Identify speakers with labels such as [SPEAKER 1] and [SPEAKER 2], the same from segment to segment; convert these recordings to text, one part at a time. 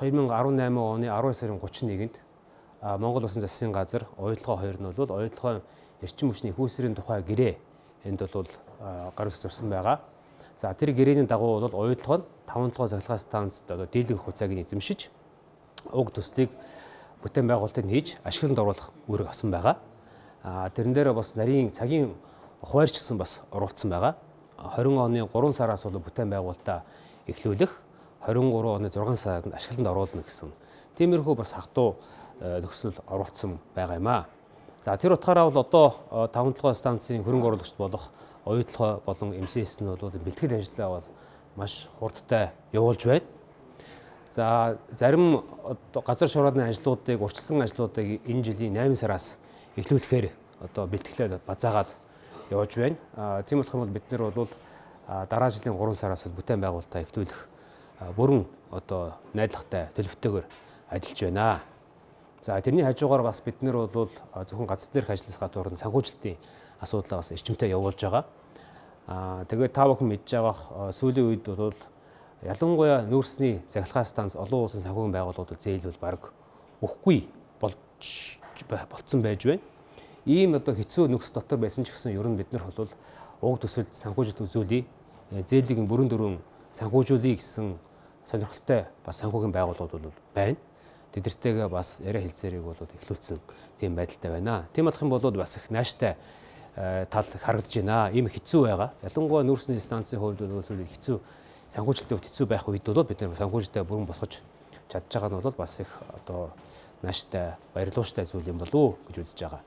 [SPEAKER 1] 2018 оны 12 сарын 31-нд Монгол Усан засгийн газар оюутлогоо 2 нь бол оюутлогын эрчим хүчний хүйсрийн тухай гэрээ энд бол гаргаж зурсан байгаа. За тэр гэрээний дагуу бол оюутлогоо нь 5 толгой цахилгаан станцд дийлэнх хугацааг эзэмшиж уг төслийг бүтээн байгуулалтад хийж ашиглалтанд оруулах үүрэг авсан байгаа. Тэрэн дээр бас нарийн цагийн хуваарьч гэсэн бас оруулсан байгаа. 20 оны 3 сараас бол бүтээн байгуулалтаа эхлүүлэх, 23 оны 6 сард ашиглалтанд оруулна гэсэн тиймэрхүү бас хатуу нөхцөл оруулсан байгаа юм аа. За тэр утгаараа бол одоо 5 толгой станцын хөрөнгө оруулагчд болох оюутлогоо болон МСС нь бол бэлтгэл ажлаа бол маш хурдтай явуулж байна. За зарим газар шуурны ажлуудыг, урьдчилсан ажлуудыг энэ жилийн 8 сараас эхлүүлэхээр одоо бэлтгэлээ базаагаад явж байна. Тийм болох юм бол бид нэр бол дараа жилийн 3 сараас бүтээн байгуулалтаа эхлүүлэх бүрэн одоо найдвартай төлөвтэйгээр ажиллаж байна. За тэрний хажуугаар бас бид нэр бол зөвхөн газар дээрх ажлаас гадуур санхүүжилтийн асуудлаа бас эрчимтэй явуулж байгаа. Тэгээд та бүхэн мэдж байгаа сүүлийн үед бол ялангуяа нүүрсний цахилгаан станц олон улсын санхүүгийн байгууллагууд зээл бол баг өгөхгүй болцсон байж байна. Ийм одоо хэцүү нөхцөл дотор байсан ч гэсэн ер нь бид нар бол уг төсөлд санхүүжилт үзүүлээ, зээлийн бүрэн дөрвөн санхүүжүүлэе гэсэн сонирхолтой бас санхүүгийн байгууллагууд бол байна. Тэдэртэйгээ бас яриа хэлцээрийг бол эхлүүлсэн тийм байдалтай байна. Тийм болох юм бол бас их нааштай тал харагдаж байна. Ийм хэцүү байгаа. Ялангуяа нүүрсний станцын хувьд бол хэцүү санхүүжилтийн хувьд хэцүү байх үед бол бид нар санхүүжилтээ бүрэн босгож чадж байгаа нь бол бас их одоо нааштай баярлууштай зүйл юм болов уу гэж үзэж байгаа.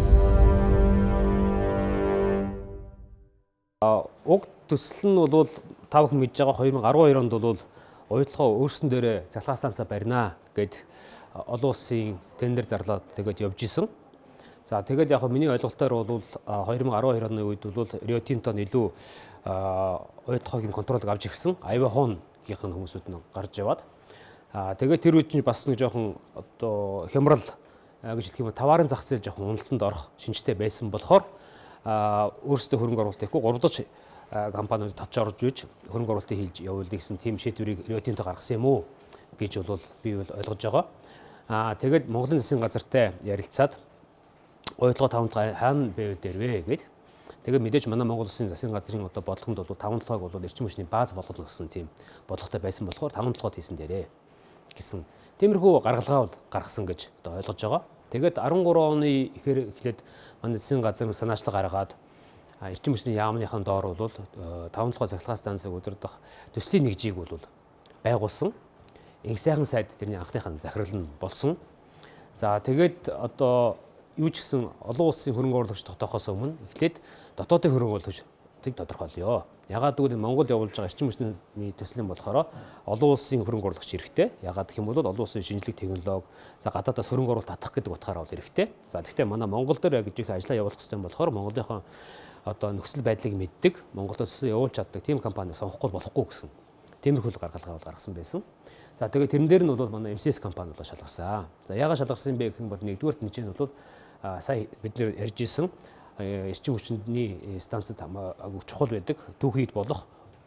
[SPEAKER 1] Уг төсөл нь бол та бүхэн мэдж байгаа 2012 онд бол оюутлогоо өөрсөн дээрээ цахилгаан станцаа барина гэд олон улсын тендер зарлаад тэгээд явж исэн. За тэгээд яг миний ойлголтоор бол 2012 оны үед бол Rio Tinto илүү оюутлогын контролыг авч ирсэн. Айвахонгийнх нь хүмүүсүүд нь гарч яваад. Тэгээд тэр үед нь бас нэг жоохон одоо хямрал гэж хэлэх юм таварын зах зээл жоохон уналтанд орох шинжтэй байсан болохоор өөрсдөө хөрөнгө оруулалт хийхгүй гурвдаж компаниуд татж орж иж хөрөнгө оруулалтыг хийж явуулдаг гэсэн тийм шийдвэрийг Rio Tinto гаргасан юм уу гэж бол би бол ойлгож байгаа. Тэгээд Монголын засгийн газартай ярилцаад оюутлогоо 5 толгой хаана байвал дээрвэ гэд. Тэгээд мэдээж манай Монгол Улсын засгийн газрын одоо бодлогонд бол 5 толгойг бол эрчим хүчний бааз болгоно гэсэн тийм бодлоготой байсан болохоор 5 толгойд хийсэн дээрээ гэсэн тиймэрхүү гаргалгаа бол гаргасан гэж одоо ойлгож байгаа. Тэгээд 13 оны ихээр эхлээд манай засгийн газар санаачлал гаргаад эрчим хүчний яамныхаа доор бол 5 толгой цахилгаан станцыг удирдах төслийн нэгжийг бол байгуулсан. Инх сайхан сайд тэрний анхныхаа захирал нь болсон. За тэгээд одоо юу ч гэсэн олон улсын хөрөнгө оруулагч тогтоохоос өмнө эхлээд дотоодын хөрөнгө оруулагчдыг тодорхойлё. Ягаад гэвэл Монгол явуулж байгаа эрчим хүчний төслийн болохоор олон улсын хөрөнгө оруулагч хэрэгтэй. Ягаад гэх юм бол олон улсын шинжлэх технологи, за гадаадаас хөрөнгө оруулалт татах гэдэг утгаараа бол хэрэгтэй. За тэгэхээр манай Монгол дээр гэж их ажиллаа явуулах хэрэгтэй болохоор Монголынхон одоо нөхцөл байдлыг мэддэг, Монголд төсөл явуулж чаддаг тийм компани сонгохгүй болохгүй гэсэн тиймэрхүү гаргалгаа бол гаргасан байсан. За тэгээд тэрэн дээр нь бол манай МСС компани бол шалгарсан. За яагаад шалгарсан бэ гэх юм бол нэгдүгээр нь чинь бол сая бид нэр ярьж исэн эрчим хүчний станцд чухал байдаг түүхийд болох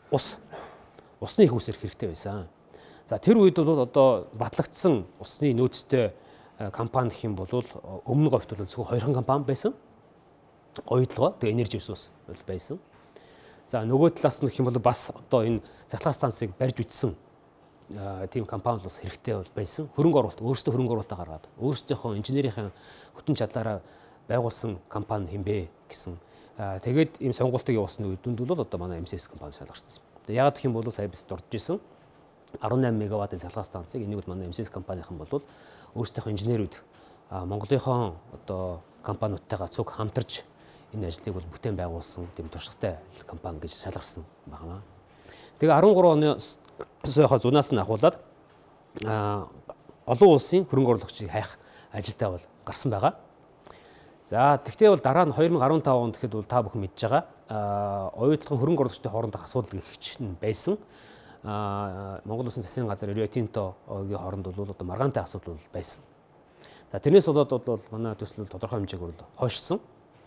[SPEAKER 1] усны их үсрэх хэрэгтэй байсан. За тэр үед бол одоо батлагдсан усны нөөцтэй компани гэх юм бол өмнө говьт бол зөвхөн 2хан компани байсан. Оюутлогоо тэгээ энержи ресурс бол байсан. За нөгөө талаас нь гэх юм бол бас одоо энэ цахилгаан станцыг барьж үтсэн тийм компани бас хэрэгтэй бол байсан. Хөрөнгө оруулалт өөрсдөө хөрөнгө оруулалтаа гаргаад өөрсдийнхөө инженерийн хүчин чадлаараа байгуулсан компани хэмбэ гэсэн. Тэгээд ийм сонгуультыг явуулсан үедэнд бол одоо манай МСС компани шалгарсан. Яагаад гэх юм бол сая бид дурдж исэн 18 мегаваттын цахилгаан станцыг энийг манай МСС компанийн бол өөрсдийнхөө инженерүүд Монголынхон одоо компаниудтайгаа цуг хамтарч энэ ажлыг бол бүтээн байгуулсан тийм туршлагатай компани гэж шалгарсан байна. Тэгээ 13 оны саяхан зунаас нь ахуулаад олон улсын хөрөнгө оруулагчийг хайх ажилдаа бол гарсан байгаа. За тэгтээ бол дараа нь 2015 онд гэхэд бол та бүхэн мэдж байгаа оюутлогын хөрөнгө оруулагчдын хоорондох асуудал гэх чинь байсан. Монгол Улсын засгийн газар Rio Tinto-гийн хооронд бол одоо маргаантай асуудал байсан. За тэрнээс болоод бол манай төсөл тодорхой хэмжээгээр бол хойшсон.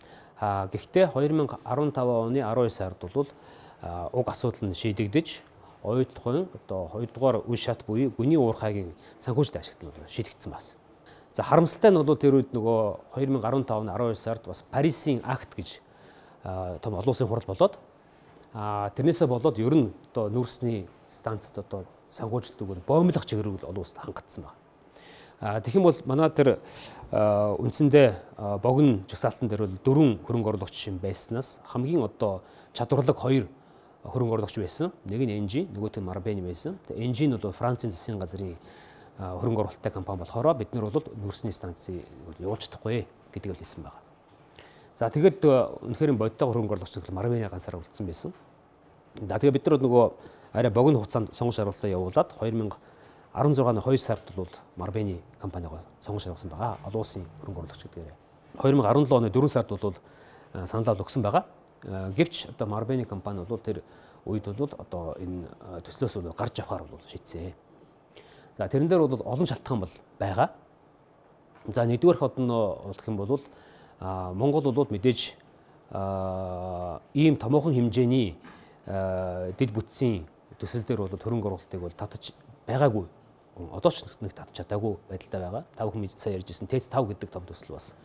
[SPEAKER 1] Гэхдээ 2015 оны 12 сард бол уг асуудал нь шийдэгдэж оюутлогын одоо 2-дугаар үе шат буюу гүний уурхайгийн санхүүжилт ашиглалт бол шийдэгдсэн байна. За харамсалтай нь бол тэр үед нөгөө 2015 оны 12 сард бас Парисын акт гэж том олон улсын хурал болоод тэрнээсээ болоод ер нь одоо нүүрсний станцад одоо санхүүжилт өгөх боомлох чиглэл олон улсад хангагдсан байна. Тэгэх юм бол манай тэр үндсэндээ богино жагсаалтан дээр бол 4 хөрөнгө оруулагч байснаас хамгийн одоо чадварлаг 2 хөрөнгө оруулагч байсан. Нэг нь Engie, нөгөөх нь Marubeni байсан. Тэгээ Engie нь бол Францын засгийн газрын хөрөнгө оруулалттай компани болохоор бид нар бол нүүрсний станцыг явуулж чадахгүй гэдгийг хэлсэн байна. За тэгэд үнэхээр бодиттой хөрөнгө оруулагч Marubeni ганцаараа үлдсэн байсан. Тэгээ бид нар нөгөө арай богино хугацаанд сонгуульч хариултаа явуулаад 2016 оны 2 сард бол Marubeni компанигоо сонгуульч хариулсан байгаа. Олон улсын хөрөнгө оруулагч гэдгээр. 2017 оны 4 сард бол саналаа өгсөн байгаа. Гэвч одоо Marubeni компани бол тэр үед бол одоо энэ төслөөс бол гарч явахаар бол шийдсэн. За тэрэн дээр бол олон шалтгаан бол байгаа. За нэгдүгээр хотноо болох юм бол Монгол бол мэдээж ийм томоохон хэмжээний дэд бүтцийн төсөл дээр бол хөрөнгө оруулалтыг бол татаж байгаагүй. Одоо ч нэг татаж чадаагүй байдалтай байгаа. Та бүхэн сая ярьжсэн ТЭЦ 5 гэдэг том төсөл бас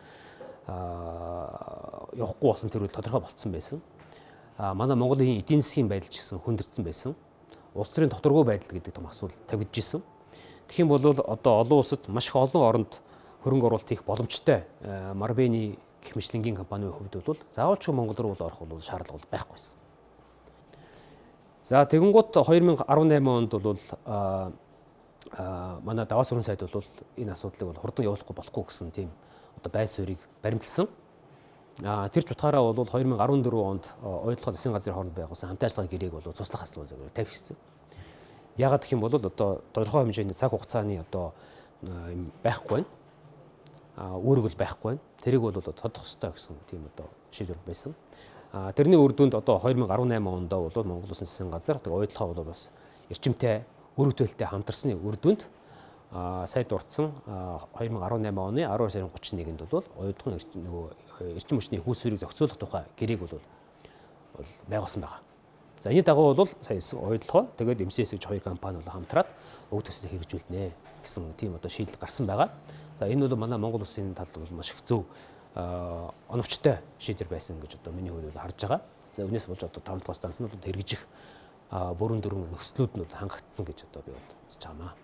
[SPEAKER 1] явахгүй болсон тэр үл тодорхой болцсон байсан. Манай Монголын эдийн засгийн байдал ч гэсэн хүндэрсэн байсан. Улс төрийн доторгүй байдал гэдэг том асуудал тавигдж ирсэн. Тэгэх юм бол одоо олон улсад маш их олон оронд хөрөнгө оруулалт хийх боломжтой Marubeni гэх мэтлэнгийн компанийн хувьд бол заавалчгүй Монгол руу орох бол шаардлага бол байхгүйсэн. За тэгэнгუთ 2018 онд бол манай Даваа сүрэн сайд бол энэ асуудлыг бол хурдан явуулахгүй болохгүй гэсэн тийм одоо байр суурийг баримтлсан. Тэр ч утгаараа бол 2014 онд оюутлогын засгийн газрын хооронд байгуулсан хамт ажиллагааны гэрээг бол цуслах асуудал тавьчихсан. Яагаад гэх юм бол одоо тодорхой хэмжээний цаг хугацааны одоо юм байхгүй байна. Үүрэг бол байхгүй байна. Тэрийг бол тодох ёстой гэсэн тийм одоо шийдвэр байсан. Тэрний үр дүнд одоо 2018 онд бол Монгол Улсын засгийн газар оюутлогоо бол бас эрчимтэй өргөдөлтөй хамтарсны үр дүнд сая дурдсан 2018 оны 12 сарын 31-нд бол оюутлогын эрчим хүчний хүйсвэрийг зохицуулах тухай гэрээг бол байгуулсан байна. За энэ дагуу бол сая оюутлогоо тэгээд MCS гэж 2 компани бол хамтраад өг төслийг хэрэгжүүлнэ гэсэн тийм одоо шийдэл гарсан байгаа. За энэ бол манай Монгол Улсын талд бол маш их зөв оновчтой шийдвэр байсан гэж одоо миний хувьд харж байгаа. За өнөөс болж одоо 5 дахь станц нь бол хэрэгжих бүрэн дөрвөн нөхцлүүд нь хангагдсан гэж одоо би бол үзэж байгаамаа.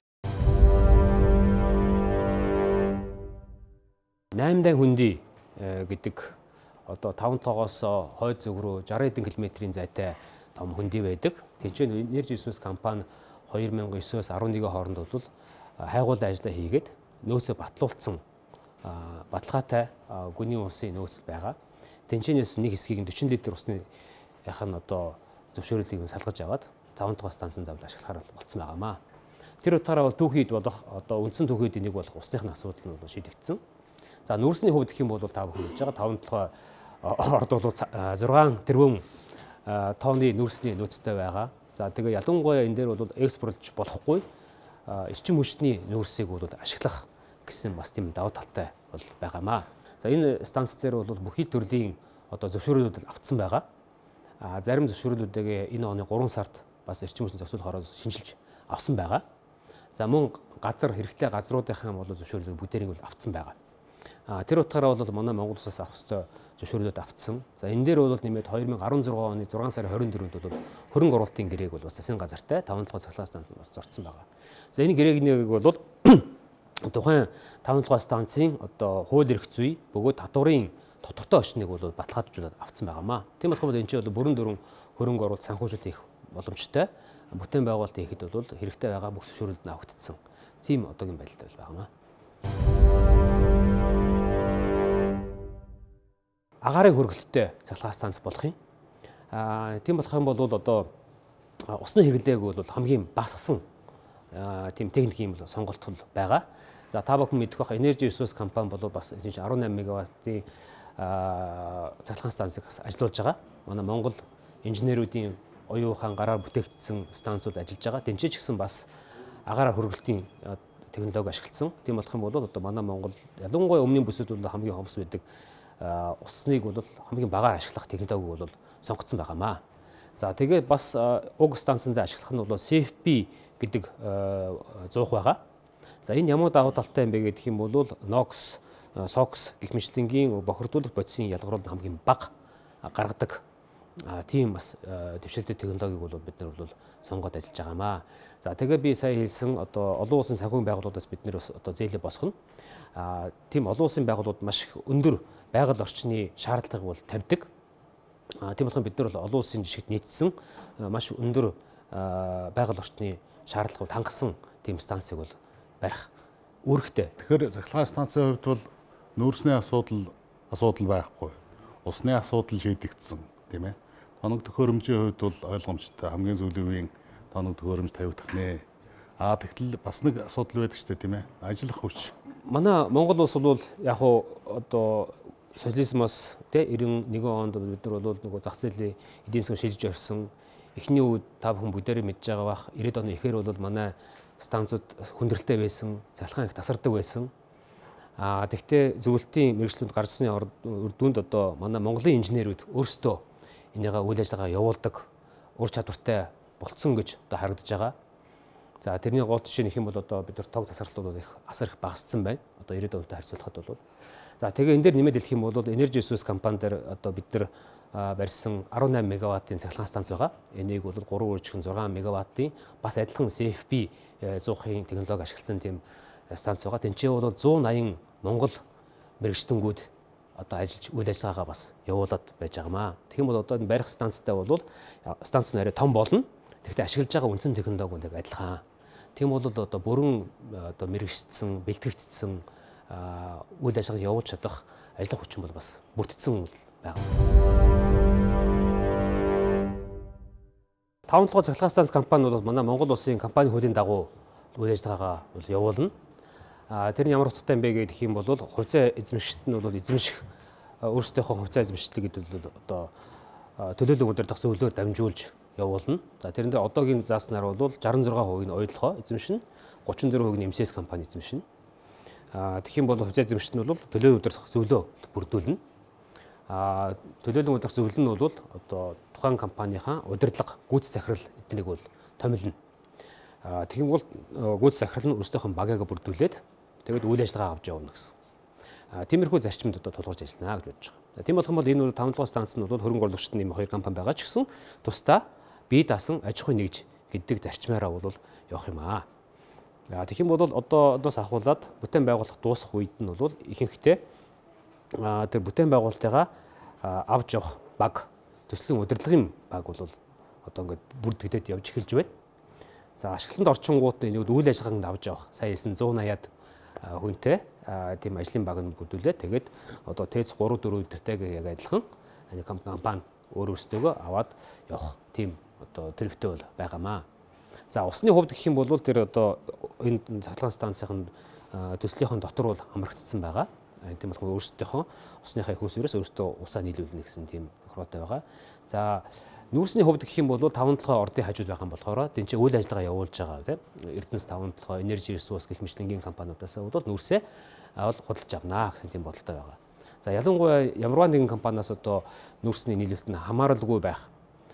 [SPEAKER 1] 8 дай хөндөй гэдэг одоо 5 тогоос хойд зүг рүү 60 хэдэн км-ийн зайтай том хөндөй байдаг. Тэнцэн Energy Resource компани 2009-өөс 11 хооронд бол хайгуулын ажиллаа хийгээд нөөцөө батлуулсан баталгаатай гүний улсын нөөцөл байгаа. Тэнцэнээс нэг хэсгийг 40 литр усны яхан одоо зөвшөөрлийг салгаж аваад 5 дахь станцанд ашиглахаар болцсон байгаамаа. Тэр утгаараа бол түүхийд болох одоо үндсэн түүхийдийн нэг болох усныхны асуудал нь бол шийдэгдсэн. За нүүрсний хувьд гэх юм бол та бүхэн хэлж байгаа 5 дахь орд бол 6 тэрбум тонны нүүрсний нөөцтэй байгаа. За тэгээ ялангуяа энэ дээр бол экспортлж болохгүй эрчим хүчний нүүрсийг бол ашиглах гэсэн бас тийм давуу талтай бол байгаамаа. За энэ станц дээр бол бүхий төрлийн одоо зөвшөөрлүүд авцсан байгаа. Зарим зөвшөөрлүүдээ энэ оны 3 сард бас эрчим хүчний зохицуулахаар шинжилж авсан байгаа. За мөн газар хэрэгтэй газруудынхаа бол зөвшөөрлийг бүгдээрийг бол авцсан байгаа. Тэр утгаараа бол манай Монгол Улсаас авах ёстой зөвшөөрлүүд авцсан. За энэ дээр бол нэмээд 2016 оны 6 сарын 24-нд бол хөрөнгө оруулалтын гэрээг бол бас засгийн газартай 5 дахь цахилгаан станцнд бас зорцсон байгаа. За энэ гэрээг бол тухайн 5 дахь станцын одоо хууль эрх зүй бөгөөд татварын тодорхой орчныг бол баталгаажуулаад авцсан байгаамаа. Тийм болохоор энэ чинь бол бүрэн дөрвөн хөрөнгө оруулалт санхүүжилт хийх боломжтой. Бүтээн байгуулалт хийхэд бол хэрэгтэй байгаа бүх зөвшөөрлүүд нь авагдсан. Тийм одоогийн байдалтай байгаамаа. Агаарын хөргөлттэй цахилгаан станц болох юм. Тийм болох юм бол одоо усны хэрэглээг бол хамгийн багасгасан тийм техникийн сонголт байгаа. За та бүхэн мэдэх байх Energy Resource компани бол бас 18 мегаваттын цахилгаан станцыг ажиллуулж байгаа. Манай Монгол инженеруудын оюухан гараар бүтээгдсэн станцууд ажиллаж байгаа. Тэнцээч гэсэн бас агаараар хөргөлтийн технологи ашигласан. Тийм болох юм бол одоо манай Монгол ялангуяа өмнөний бүсүүд бол хамгийн хомс байдаг усныг бол хамгийн багаар ашиглах технологиг бол сонгогдсон байгаамаа. За тэгээд бас уг станцнд ашиглах нь бол CFB гэдэг зуух байгаа. За энэ ямар давуу талтай юм бэ гэдэг юм бол NOx, SOx гэх мэтлэнгийн бохирдуулах бодисын ялгаруулалт хамгийн бага гаргадаг тийм бас дэвшилтэй технологиг бол бид нар бол сонгоод ажиллаж байгаамаа. За тэгээ би сая хэлсэн одоо олон улсын санхүүгийн байгууллагаас бид нэр одоо зээлээ босгоно. Тийм олон улсын байгууллагууд маш их өндөр байгаль орчны шаардлагыг бол тавьдаг. Тийм болохоор бид нар бол олон улсын жишгт нийцсэн маш өндөр байгаль орчны шаардлагыг хангасан тийм станцыг бол барих үүрэгтэй.
[SPEAKER 2] Тэгэхээр цахилгаан станцын хувьд бол нөөцний асуудал байхгүй. Усны асуудал шийдэгдсэн тийм ээ. Тоног төхөөрөмжийн хувьд бол ойлгомжтой хамгийн сүүлийн үеийн тоног төхөөрөмж тавигдах нэ. Тэгтэл бас нэг асуудал байдаг ч тийм ээ. Ажиллах хүч.
[SPEAKER 1] Манай Монгол улс бол яг хуу одоо социализмоос 91 онд бид нар бол нөгөө зах зээлийн эдийн засаг шилжиж орсон. Эхний үед та бүхэн бүгдээрээ мэдж байгаа бах 90-ад оны эхээр бол манай станцууд хүндрэлтэй байсан, цахилгаан их тасардаг байсан. Тэгвэл зөвлөлтийн мэргэжлүүд гарсны үр дүнд одоо манай Монголын инженерүүд өөрсдөө энийгээ үйл ажиллагаа явуулдаг, ур чадвартай болцсон гэж одоо харагдаж байгаа. За тэрний гол жишээ нөх юм бол одоо бид нар тог тасралтууд их асар их багассан байна. Одоо 90-ад онтой харьцуулахад бол. За тэгээ энэ дээр нэмээд хэлэх юм бол Energy Resource компани дээр одоо бид нар барьсан 18 мегаваттын цахилгаан станц байгаа. Энийг бол 3 үржихэн 6 мегаваттын бас адилхан CFB 100-ын технологи ашигласан тийм станц байгаа. Тэнцээ бол 180 Монгол мэрэгчтэнгүүд одоо ажиллаж үйл ажиллагаагаа бас явуулаад байж байгаамаа. Тэгэх юм бол одоо барих станцтай бол станц нь арай том болно. Тэгэхдээ ашиглаж байгаа үндсэн технологи бол яг адилхан. Тийм бол одоо бүрэн одоо мэрэгчсэн, бэлтгэгдсэн үйл ажиллагааг явуулж чадах ажиллах хүчин бол бас бүрдсэн байгаа. 5 дугаар цахилгаан станц компани бол манай Монгол улсын компани хуулийн дагуу үйл ажиллагаагаа явуулна. Тэр нь ямар утгатай юм бэ гэх юм бол хувьцаа эзэмшигчд нь бол эзэмших өөрсдийнхөө хувьцаа эзэмшилтийг одоо төлөөлөл удирдах зөвлөөр дамжуулж явуулна. За тэрэндээ одоогийн зааснаар бол 66% нь ойдлохоо эзэмшин, 34% нь MCS компани эзэмшин. Тэгэх юм бол хувьцаа эзэмшигчд нь бол төлөөлөл удирдах зөвлөө бүрдүүлнэ. Төлөөлөл удирдах зөвлөл нь бол одоо тухайн компанийнхаа удирдлага, гүйц захирал эднийг бол томилно. Тэгэх юм бол гүйц захирал нь өөрсдийнхөө багийг бүрдүүлээд тэгээд үйл ажиллагаа авч явна гэсэн. Тиймэрхүү зарчимд одоо тулгуурлаж ажиллана гэж бодож байгаа. Тийм болох юм бол энэ бол 5 дугаар станц нь бол хөрөнгө оруулагчид нэм хоёр компани байгаа ч гэсэн тусдаа бие даасан аж ахуй нэгж гэдэг зарчмаараа бол явах юм аа. Тэгэх юм бол одоос ахуулаад бүтээн байгуулах дуусах үед нь бол ихэнхдээ тэр бүтээн байгуулалтыгаа авч явах баг, төслийн удирдлагын баг бол одоо ингээд бүрдэгдээд явж эхэлж байна. За ашиглалтанд орчингууд нэг үйл ажиллагаанд авч явах сая хэлсэн 180-аад хүнтэй тийм ажлын баг нь бүрдүүлээд тэгээд одоо ТЭЦ 3 4 өдөртэйг яг адилхан компани өөрөөсөө аваад явах тийм одоо төлөвтэй бол байгаамаа. За усны хувьд гэх юм бол тэр одоо энэ цахилгаан станцын төслийнхэн дотор бол хамрагдсан байгаа. Тийм болохоор өөрсдийнхөө усныхаа их усүрээс өөрсдөө усаа нийлүүлнэ гэсэн тийм тохиолдол байгаа. За нүүрсний хувьд гэх юм бол 5 толгой ордын хажууд байгаа юм болохоор тэнцээ үйл ажиллагаа явуулж байгаа тийм Эрдэнэс 5 толгой Energy Resource гэх мэтлэнгийн компаниудаас бол нүүрсээ худалдаж авнаа гэсэн тийм бодолтой байгаа. За ялангуяа ямарваа нэгэн компаниас одоо нүүрсний нийлүүлэлт нь хамааралгүй байх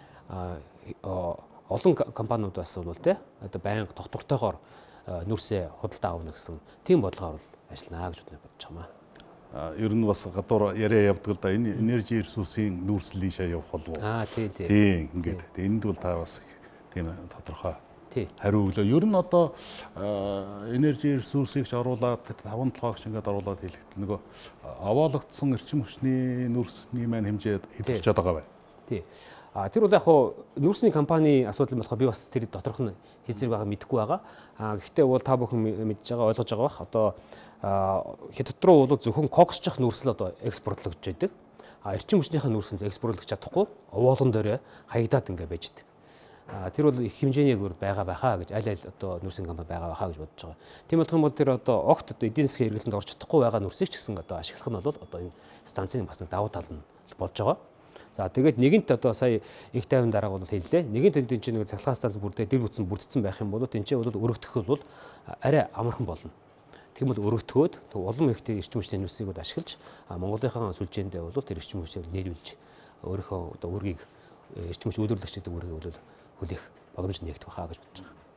[SPEAKER 1] олон компаниудаас бол тийм одоо байнга тогтвортойгоор нүүрсээ худалдаа авна гэсэн тийм бодлогоор ажиллана гэж бодож байгаа юм.
[SPEAKER 2] Ер нь бас гадуур яриа явдаг л да энэ Energy Resource-ийн нүүрслэлийг шаа явах болов уу? Тийм ингээд. Энд бол та бас тийм тодорхой хариу өглөө. Ер нь одоо Energy Resource-ийг ч оруулаад 5 толгойч ингээд оруулаад хэлэхдээ нөгөө овоологдсон эрчим хүчний нүүрсний маань хэмжээ хэдүүлж байгаа бай.
[SPEAKER 1] Тий. Тэр бол яг хуу нүүрсний компани асуудал болохоо би бас тэр доторх нь хэзээ байгаа мэдэхгүй байгаа. Гэхдээ бол та бүхэн мэдж байгаа ойлгож байгаа бах. Одоо хятад руу бол зөвхөн коксчих нүүрсэл одоо экспортлогдож байдаг. Эрчим хүчнийхээ нүүрсэл экспортлогдож чадахгүй овоолгон дээрээ хаягдаад ингээ байж байдаг. Тэр бол их хэмжээний байгаа байхаа гэж аль одоо нүүрсийн компани байгаа байхаа гэж бодож байгаа. Тийм болох юм бол тэр одоо огт одоо эдийн засгийн хэрэглэнд орж чадахгүй байгаа нүүрсийг ч гэсэн одоо ашиглах нь бол одоо энэ станцын бас нэг давуу тал нь болж байгаа. За тэгээд нэгэнт одоо сая их тайван дараа бол хэллээ. Нэгэнт энэ чинь нэг цахилгаан станц бүрдсэн байх юм бол тэнцээ бол өргөдөх бол арай амархан болно. Тийм бол өргөтгөөд улам ихтэй эрчим хүчний нүүрсийг ашиглаж Монголынхаа сүлжээндээ бол тэр эрчим хүчийг нээруулж өөрийнхөө одоо үүргийг эрчим хүч үйлдвэрлэгчдийн үүргийг бол хүлээх боломж нэгдэх байхаа гэж бодож байгаа.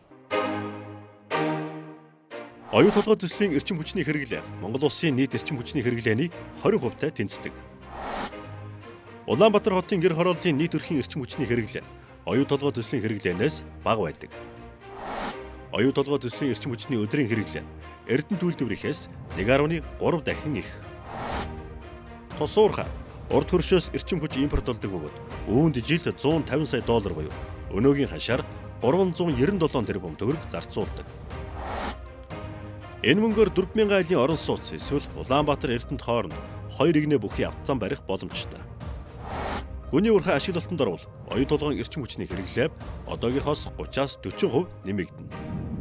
[SPEAKER 3] Оюу толгой төслийн эрчим хүчний хэрэглээ Монгол улсын нийт эрчим хүчний хэрэглээний 20%-тай тэнцдэг. Улаанбаатар хотын гэр хорооллын нийт өрхийн эрчим хүчний хэрэглээ оюу толгой төслийн хэрэглээнээс бага байдаг. Оюу толгой төслийн эрчим хүчний өдрийн хэрэглээ Эрдэнэт үйлдвэрийнхээс 1.3 дахин их. Тус уурхай урд хөршөөс эрчим хүч импортлдог бөгөөд үүнд жилд 150 сая доллар буюу өнөөгийн ханшаар 397 тэрбум төгрөг зарцуулдаг. Энэ мөнгөөр 4000 айлын орон сууц эсвэл Улаанбаатар Эрдэнэт хооронд 2 игнэ бүхий автозан барих боломжтой. Гүний уурхай ашиглалтанд орвол оюу толгойн эрчим хүчний хэрэглээ одоогийнхоос 30-аас 40% нэмэгдэнэ.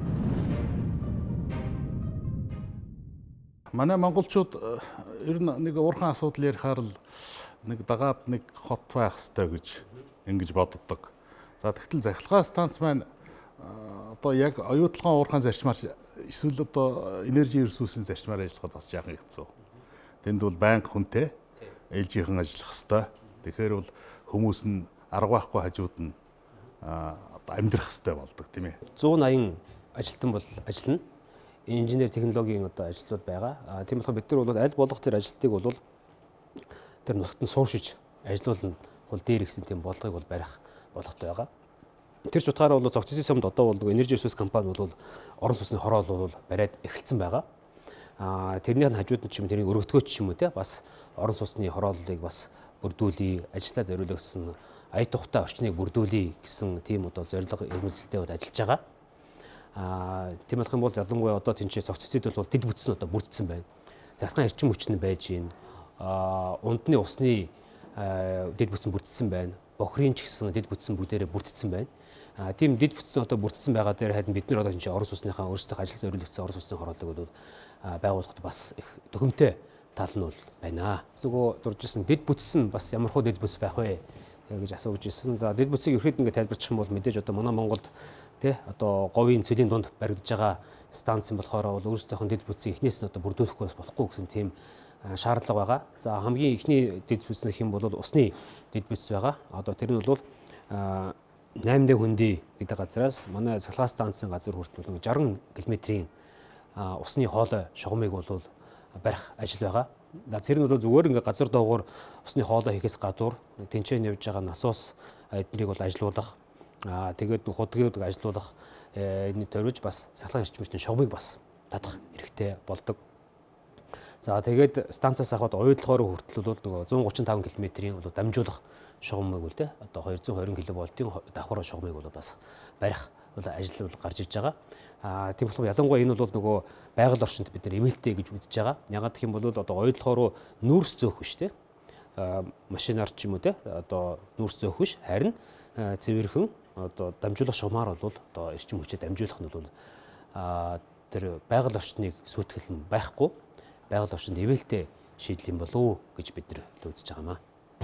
[SPEAKER 2] Манай монголчууд ер нь нэг уурхайн асуудал ярихаар л нэг дагаад нэг хот байх ёстой гэж ингэж боддог. За тэгтэл захиргаан станц маань одоо яг оюутлогын уурхайн зарчмаар эсвэл одоо энержи ресурсын зарчмаар ажиллахад бас жаахан хэцүү. Тэнд бол байнга хүнтэй ээлжийнхэн ажиллах ёстой. Тэгэхээр бол хүмүүс нь арга байхгүй хажууд нь одоо амьдрах ёстой болдог тийм ээ.
[SPEAKER 1] 180 ажилтан бол ажиллана. Инженер технологийн одоо ажлууд байгаа. Тийм болохоор бид нар бол аль болох тэр ажилтныг бол тэр нутагт нь сууршиж ажиллуулна бол дээр ихсэн тийм бодлогыг бол барих болгохтой байгаа. Тэр ч утгаараа бол зохицсон сумд одоо бол энержи ресурс компани бол орон сууцны хороол бол бариад эхэлсэн байгаа. Тэрний хажууд нь ч юм тэрний өргөдгөөч ч юм уу те бас орон сууцны хорооллыг бас бүрдүүлээ, ажиллаа зориулсан ая тухтай орчныг бүрдүүлээ гэсэн тийм одоо зорилго эрмэлзэлтэй бол ажиллаж байгаа. Тийм болох юм бол ялангуяа одоо тэнцээ зохиццод бол дэд бүтсэн одоо бүрдсэн байна. Захиргаан эрчим хүч нь байж гин. Ундны усны дэд бүтсэн бүрдсэн байна. Бохрын ч гэсэн дэд бүтсэн бүгдээрээ бүрдсэн байна. Тийм дэд бүтсэн одоо бүрдсэн байгаа дээр харин бид нар одоо энэ орон сууцныхаа өөрсдөө ажил зориулагдсан орон сууцны хорооллыг бол байгуулахад бас их төхөмтэй тал нь бол байна. Нөгөө дуржсэн дэд бүтсэн бас ямар хөө дэд бүтс байх вэ гэж асууж ирсэн. За дэд бүтсийг ерөөд ингээд тайлбарчих юм бол мэдээж одоо манай Монголд тий одоо говийн цэлийн дунд баригдаж байгаа станц болохоор бол өөрсдийнх нь дэд бүтсийг эхнээс нь одоо бүрдүүлэх болохгүй гэсэн тийм шаардлага байгаа. За хамгийн эхний дэд бүтс гэх юм бол усны дэд бүтс байгаа. Одоо тэр нь бол 8D хөндөй гэдэг газраас манай цахилгаан станцын газар хүртэл 60 км-ийн усны хоолой шугамыг бол барих ажил байгаа. Тэр нь бол зүгээр ингээ газар доогуур усны хоолой хийхээс гадуур тэнцэн явж байгаа насос эднийг бол ажилуулах, тэгээд худгийг ажилуулах энэ төрөж бас цахилгаан эрчим хүчний шугамыг бас татах хэрэгтэй болдог. За тэгээд станцаас аваад оюутлогоор хүртэл бол нөгөө 135 км-ийн бол дамжуулах шугамыг бол те одоо 220 кВт-ийн давхар шугамыг бол бас барих бол ажил бол гарч ирж байгаа. Тийм болохоор ялангуяа энэ бол нөгөө байгаль орчинд бид нар эмээлтэй гэж үзэж байгаа. Ягаад гэх юм бол одоо оюутлогоор нүүрс зөөх биш те машинаар ч юм уу те одоо нүүрс зөөх биш харин цэвэрхэн одоо дамжуулах шугамаар бол одоо эрчим хүчээ дамжуулах нь бол тэр байгаль орчныг сүйтгэл нь байхгүй байгаль орчинд ивэлтэй шийдэл юм болов уу гэж бид нар үзэж байгаа юм аа.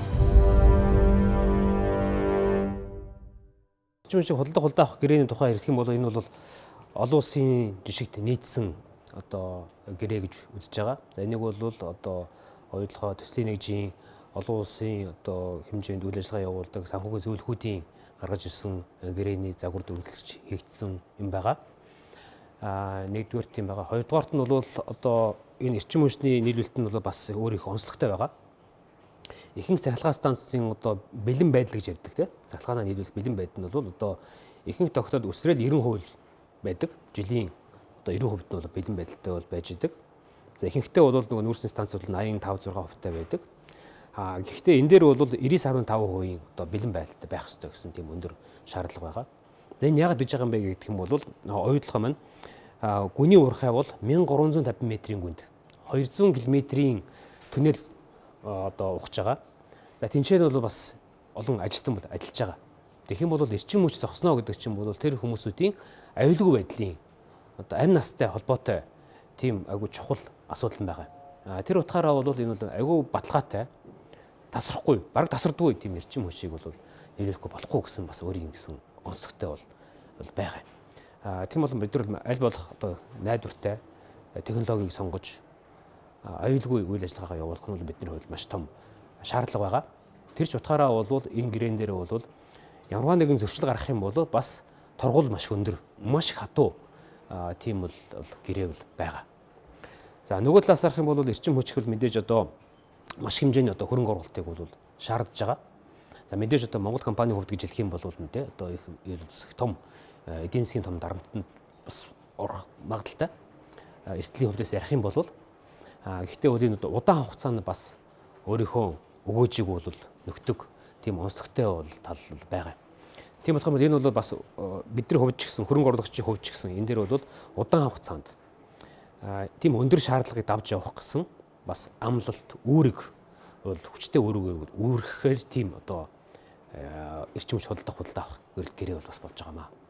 [SPEAKER 1] Эрчим хүчийг худалдаа авах гэрээний тухай ярих юм бол энэ бол олон улсын жишгт нийцсэн одоо гэрээ гэж үзэж байгаа. За энийг бол одоо оюутлогоо төслийн нэгжийн олон улсын одоо хэмжээнд үйл ажиллагаа явуулдаг санхүүгийн зөвлөхүүдийн гаргаж ирсэн гэрээний загвард үнэлж хийгдсэн юм байгаа. Нэгдүгээр тийм байгаа. Хоёрдугаарт нь бол одоо энэ эрчим хүчний нийлүүлэлт нь бол бас өөр их онцлогтой байгаа. Ихэнх цахилгаан станцын одоо бэлэн байдал гэж ярьдаг тийм. Цахилгаанаа нийлүүлэх бэлэн байдал нь бол одоо ихэнх тогтоод өсрөл 90% байдаг. Жилийн одоо 90% нь бол бэлэн байдалтай бол байж идэг. За ихэнхдээ бол нөгөө нүүрсийн станц бол 85-6%-тай байдаг. Гэхдээ энэ дээр бол 99.5% одоо бэлэн байдалтай байх ёстой гэсэн тийм өндөр шаардлага байгаа. За энэ яагаад гэж байгаа юм бэ гэдэг юм бол оюутлогоо маань гүний уурхай бол 1350 м-ийн гүнд 200 км-ийн түнэл одоо ухаж байгаа. За тэнцэн бол бас олон ажилтан бол ажиллаж байгаа. Тэгэх юм бол эрчим хүч зогсноо гэдэг чинь бол тэр хүмүүсүүдийн аюулгүй байдлын одоо амь настай холбоотой тийм айгу чухал асуудал байгаа. Тэр утгаараа бол энэ бол айгу баталгаатай тасрахгүй, бараг тасардгүй тийм эрчим хүчийг бол нийлүүлэхгүй болохгүй гэсэн бас өөрийн гэсэн онцлогтой бол байгаа. Тийм бол бид нар аль болох одоо найдвартай технологиг сонгож аюулгүй үйл ажиллагаагаа явуулах нь бидний хувьд маш том шаардлага байгаа. Тэр ч утгаараа бол энэ гэрээн дээр бол ямар нэгэн зөрчил гарах юм бол бас торгуул маш өндөр, маш хатуу тийм бол гэрээ бол байгаа. За нөгөө талаас харах юм бол эрчим хүчил мэдээж одоо маш хэмжээний одоо хөрөнгө оруулалтыг бол шаардж байгаа. За мэдээж одоо Монгол компани хувьд гэж хэлэх юм бол тэ одоо том эдийн засгийн том дарамтанд бас орох магадaltaй. Эрсдлийн хувьдээс ярих юм бол гэхдээ энэ удаан хугацаанд бас өөрийнхөө өгөөжийг бол нөхдөг тийм онцлогтой бол тал байгаа. Тийм болохоор энэ бол бас бидний хувьд ч гэсэн хөрөнгө оруулагчийн хувьд ч гэсэн энэ дээр бол удаан хугацаанд тийм өндөр шаардлагыг давж явах гэсэн бас амлалт үүрэг бол хүчтэй үүргээр үүрэхээр тийм одоо эрчим хүч худалдах авах гэрэл гэрээ бол бас болж байгаамаа.